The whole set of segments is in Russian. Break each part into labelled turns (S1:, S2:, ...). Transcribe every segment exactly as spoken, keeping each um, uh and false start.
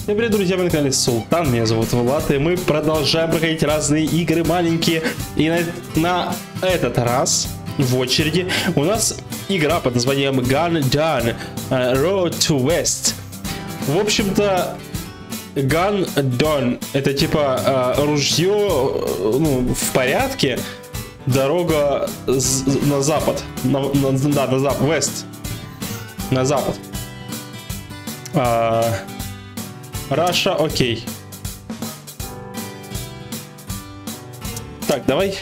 S1: Всем привет, друзья, вы на канале Султан, меня зовут Влад, и мы продолжаем проходить разные игры маленькие. И на, на этот раз в очереди у нас игра под названием Gun Done Road to West. В общем-то, Gun Done это типа э, ружье, ну, в порядке, дорога на запад, на, на, да, на запад, West, на запад. А, Раша, окей. Так, давай.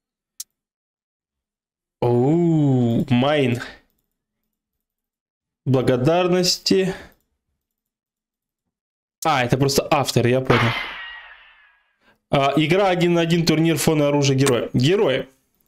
S1: Оу, майн. Благодарности. А, это просто автор, я понял. А, игра один на один, турнир фона оружия героя. Герои.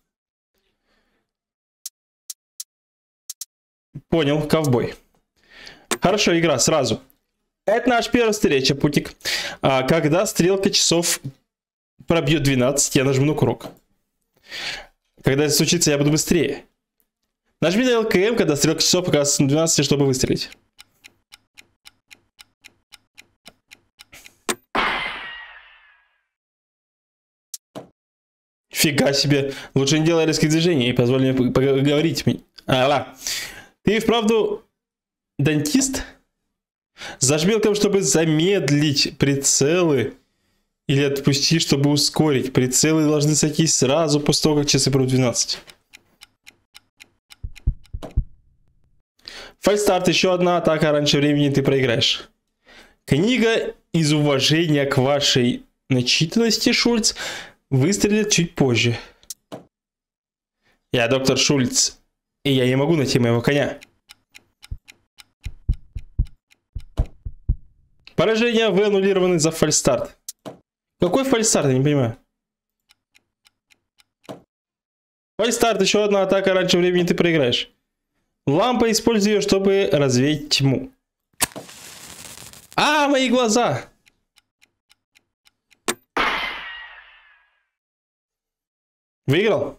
S1: Понял, ковбой. Хорошо, игра сразу. Это наша первая встреча, путик. А, когда стрелка часов пробьет двенадцать, я нажму на курок. Когда это случится, я буду быстрее. Нажми на эл ка эм, когда стрелка часов покажется на двенадцать, чтобы выстрелить. Фига себе. Лучше не делай резких движений и позволь мне поговорить. А, ла. Ты вправду дантист? Зажми эл ка эм, чтобы замедлить прицелы. Или отпусти, чтобы ускорить. Прицелы должны сойтись сразу после того, как часы пробьют двенадцать. Фальстарт. Еще одна атака раньше времени, ты проиграешь. Книга из уважения к вашей начитанности, Шульц, выстрелит чуть позже. Я доктор Шульц, и я не могу найти моего коня. Поражения вы аннулированы за фальстарт. Какой фальстарт, я не понимаю. Фальстарт, еще одна атака раньше времени, ты проиграешь. Лампа, используй ее, чтобы развеять тьму. А, мои глаза! Выиграл?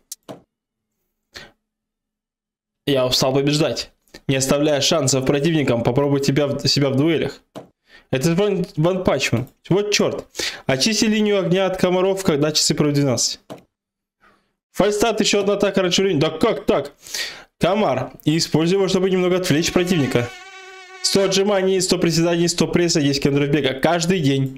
S1: Я устал побеждать. Не оставляя шансов противникам, попробуй тебя, себя в дуэлях. Это Ван Пачман. Вот черт. Очисти линию огня от комаров, когда часы пробьют двенадцать. Фальстарт, еще одна атака раньше времени. Да как так? Комар. И используй его, чтобы немного отвлечь противника. сто отжиманий, сто приседаний, сто пресса, десять километров бега. Каждый день.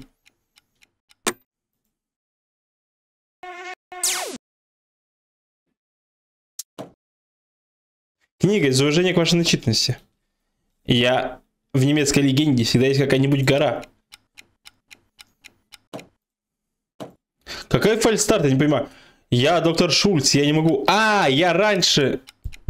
S1: Книга из уважения к вашей начитанности. Я... В немецкой легенде всегда есть какая-нибудь гора. Какой фальстарт, я не понимаю. Я доктор Шульц, я не могу... А, я раньше...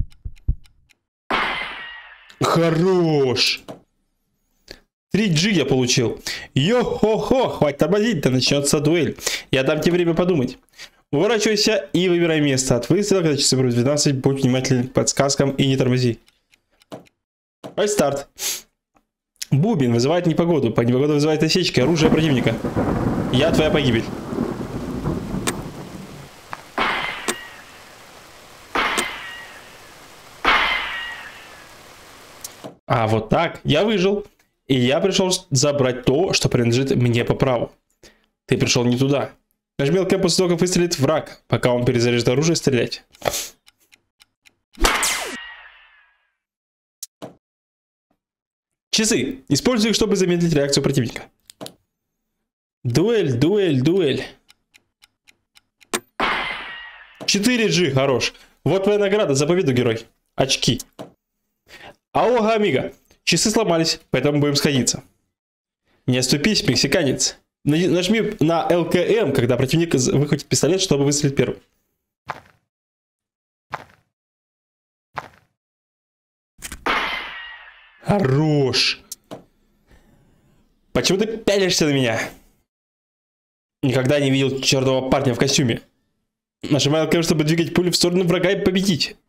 S1: Хорош. три джи я получил. Йо-хо-хо, хватит тормозить, да начнется дуэль. Я дам тебе время подумать. Уворачивайся и выбирай место от выстрела, когда часы пробьют двенадцать, будь внимателен к подсказкам и не тормози. Фальстарт. Бубен вызывает непогоду. По непогоду вызывает осечки. Оружие противника. Я твоя погибель. А вот так. Я выжил. И я пришел забрать то, что принадлежит мне по праву. Ты пришел не туда. Нажми эл ка эм после того, как выстрелит враг. Пока он перезаряжает оружие, стрелять. Часы. Используй их, чтобы замедлить реакцию противника. Дуэль, дуэль, дуэль. четыре джи, хорош. Вот твоя награда за победу, герой. Очки. Алло, амиго. Часы сломались, поэтому будем сходиться. Не оступись, мексиканец. Нажми на эл ка эм, когда противник выхватит пистолет, чтобы выстрелить первым. Хорош. Почему ты пялишься на меня? Никогда не видел черного парня в костюме. Нажимай эл ка эм, чтобы двигать пулю в сторону врага и победить.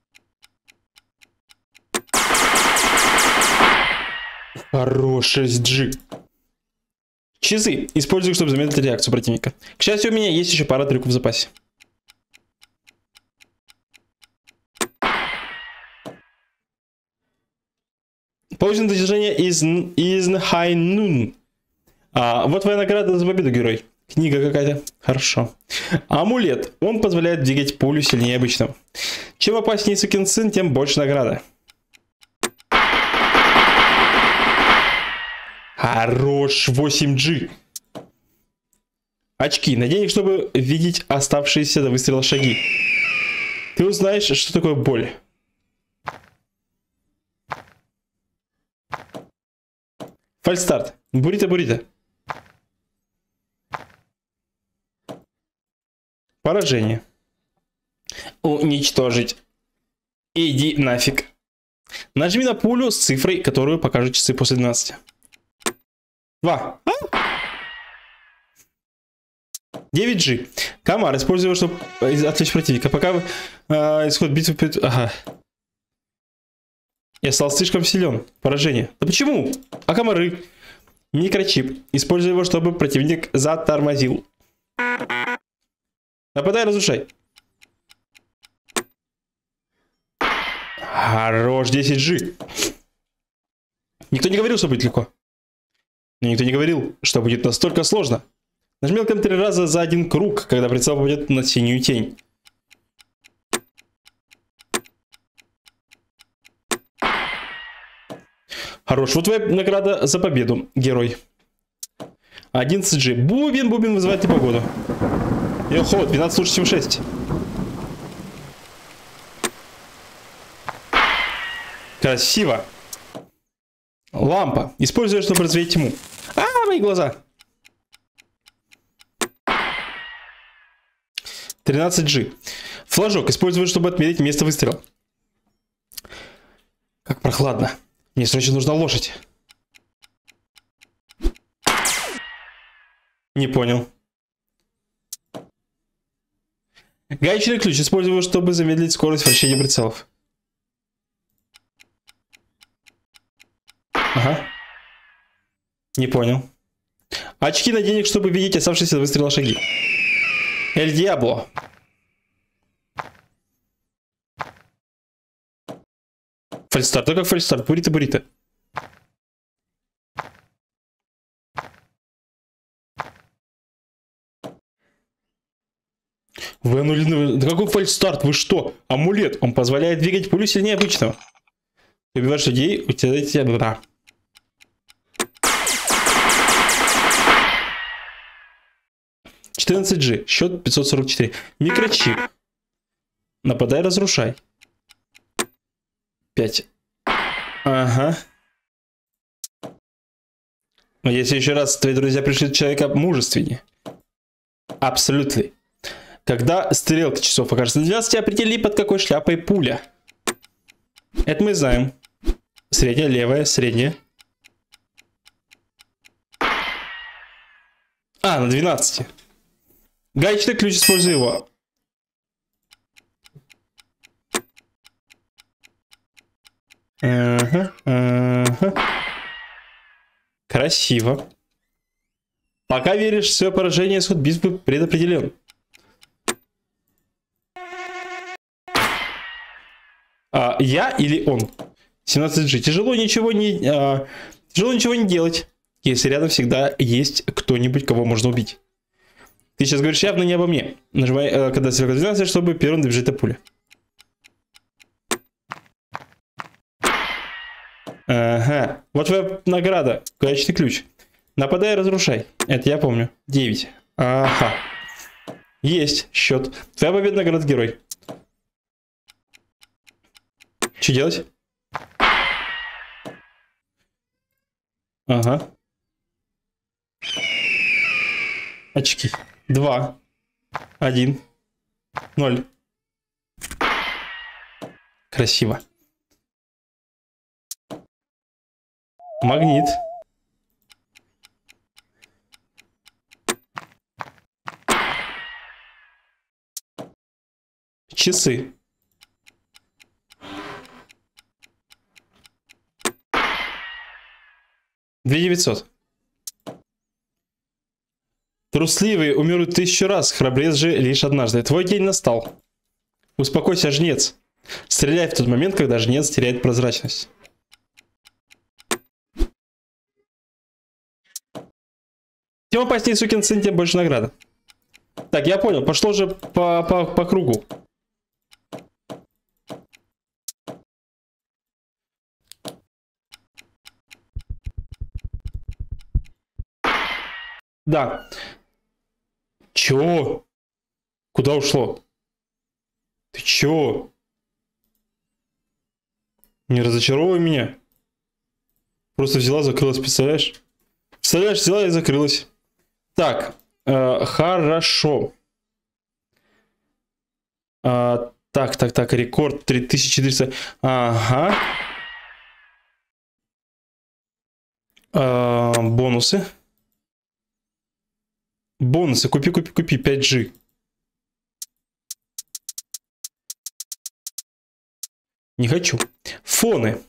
S1: Хороший джи. Часы. Используй их, чтобы замедлить реакцию противника. К счастью, у меня есть еще пара трюков в запасе. Получено достижение из, из High Noon. А, вот твоя награда за победу, герой. Книга какая-то. Хорошо. Амулет. Он позволяет двигать пулю сильнее обычного. Чем опаснее сукин сын, тем больше награда. Хорош. восемь джи. Очки. Надень их, чтобы видеть оставшиеся до выстрела шаги. Ты узнаешь, что такое боль. Фальстарт. Бурита-бурита. Поражение. Уничтожить. Иди нафиг. Нажми на пулю с цифрой, которую покажут часы после двенадцати. Два. девять джи. Комар. Используй его, чтобы отвлечь противника. Пока вы, э, исход битвы... Ага. Я стал слишком силен. Поражение. Да почему? А комары? Микрочип. Используй его, чтобы противник затормозил. Нападай, разрушай. Хорош, десять джи. Никто не говорил, что будет легко. Но никто не говорил, что будет настолько сложно. Нажми ЛКМ три раза за один круг, когда прицел попадет на синюю тень. Хорош, вот твоя награда за победу, герой. одиннадцать джи. Бубен, бубен вызывает непогоду. Йохо, двенадцать лучше, чем шесть. Красиво. Лампа. Используя, чтобы развеять тьму. А, мои глаза. тринадцать джи. Флажок. Используя, чтобы отмерить место выстрела. Как прохладно. Мне срочно нужна лошадь. Не понял. Гаечный ключ. Используя его, чтобы замедлить скорость вращения прицелов. Ага. Не понял. Очки на денег, чтобы видеть оставшиеся до выстрела шаги. Эль Диабло. Фальстарт. Ну как фальстарт? Бурита, бурита. Вы аннулировали... Да какой фальстарт? Вы что? Амулет. Он позволяет двигать пулю сильнее обычного. Ты убиваешь людей, у тебя... тебя... Да. четырнадцать джи. Счет пятьсот сорок четыре. Микрочип. Нападай, разрушай. пять. Ага. Но если еще раз твои друзья пришлют человека мужественнее. Абсолютно. Когда стрелка часов окажется на двенадцати, определи, под какой шляпой пуля. Это мы знаем. Средняя, левая, средняя. А, на двенадцати. Гаечный ключ, используй его. Ага, ага. Красиво. Пока веришь в свое поражение, исход битвы предопределен. А, я или он? семнадцать джи. Тяжело ничего не... А, тяжело ничего не делать, если рядом всегда есть кто-нибудь, кого можно убить. Ты сейчас говоришь явно не обо мне. Нажимай, а, когда стрелка двенадцать, чтобы первым добежать до пули. Ага. Вот твоя награда. Гаечный ключ. Нападай, разрушай. Это я помню. девять. Ага. Есть счет. Твоя победа, награда, герой. Что делать? Ага. Очки. Два. Один. Ноль. Красиво. Магнит. Часы. две девятьсот. Трусливые умирают тысячу раз, храбрец же лишь однажды. Твой день настал. Успокойся, жнец. Стреляй в тот момент, когда жнец теряет прозрачность. Тем опаснее сукин сын, тем больше награда. Так, я понял. Пошло же по, по, по кругу. Да. Чё? Куда ушло? Ты чё? Не разочаровывай меня. Просто взяла, закрылась, представляешь? Представляешь, взяла и закрылась. Так, э, хорошо. А, так, так, так, рекорд три тысячи четыреста. Ага. А, бонусы. Бонусы. Купи, купи, купи. пять джи. Не хочу. Фоны.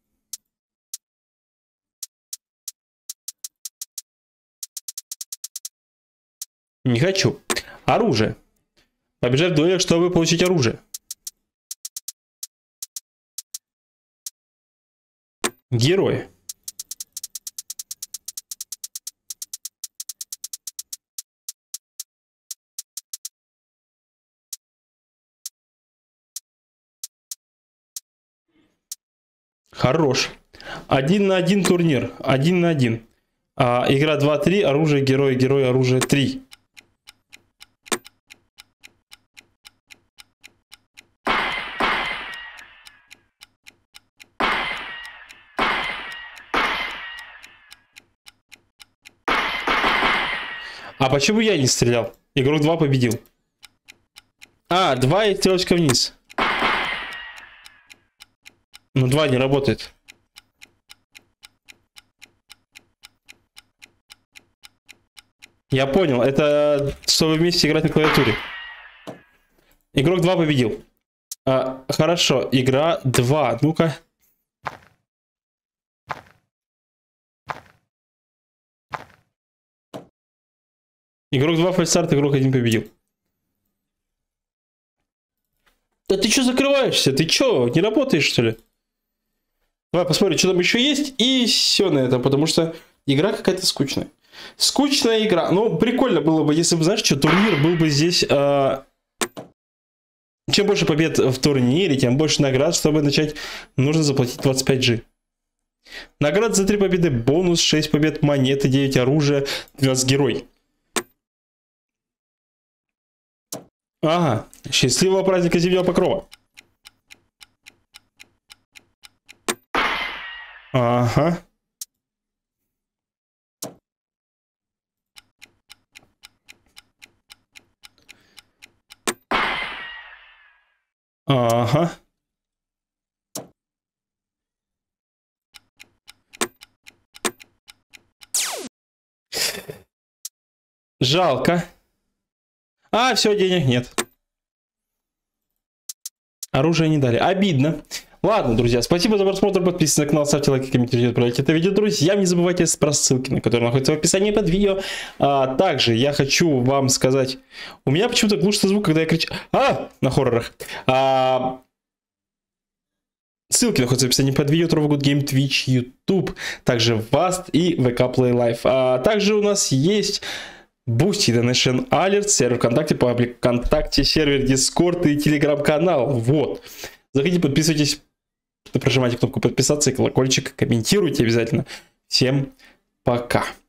S1: Не хочу. Оружие. Побежать в дуэлях, чтобы получить оружие. Герои. Хорош. Один на один турнир. Один на один. А, игра два-три. Оружие, герой, герой, оружие три. А почему я не стрелял? Игрок два победил. А, два и стрелочка вниз. Ну, два не работает. Я понял. Это чтобы вместе играть на клавиатуре. Игрок два победил. А, хорошо. Игра два. Ну-ка. Игрок два фальстарт, игрок один победил. Да ты что закрываешься? Ты что, не работаешь, что ли? Давай посмотрим, что там еще есть. И все на этом, потому что игра какая-то скучная. Скучная игра. Ну, прикольно было бы, если бы, знаешь, что, турнир был бы здесь... Э... Чем больше побед в турнире, тем больше наград. Чтобы начать, нужно заплатить двадцать пять джи. Наград за три победы, бонус, шесть побед, монеты, девять оружия, двенадцать герой. Ага, счастливого праздника Зимнего Покрова. Ага. Ага. Жалко. А, все, денег нет. Оружие не дали. Обидно. Ладно, друзья, спасибо за просмотр. Подписывайтесь на канал, ставьте лайки, комментируйте, отправляйте это видео друзьям. Не забывайте про ссылки, на которые находятся в описании под видео. А, также я хочу вам сказать... У меня почему-то глушится звук, когда я кричу... А! На хоррорах. А... Ссылки находятся в описании под видео. Travel Good Game, Twitch, YouTube. Также Vast и ви кей Play Live. А также у нас есть... Boosty, Donation Alert, сервер ВКонтакте, паблик ВКонтакте, сервер Discord и телеграм-канал. Вот. Заходите, подписывайтесь, прожимайте кнопку подписаться и колокольчик, комментируйте обязательно. Всем пока.